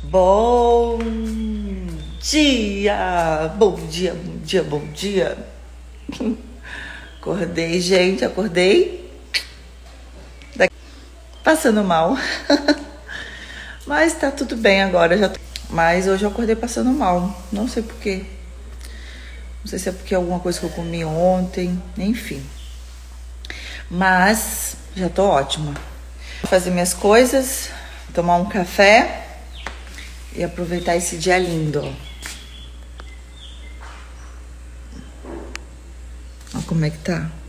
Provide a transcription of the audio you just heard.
Bom dia! Bom dia, bom dia, bom dia. Acordei, gente, acordei. Passando mal. Mas tá tudo bem agora, Mas hoje eu acordei passando mal. Não sei porquê. Não sei se é porque é alguma coisa que eu comi ontem, enfim. Mas já tô ótima. Vou fazer minhas coisas, tomar um café e aproveitar esse dia lindo. Olha como é que tá.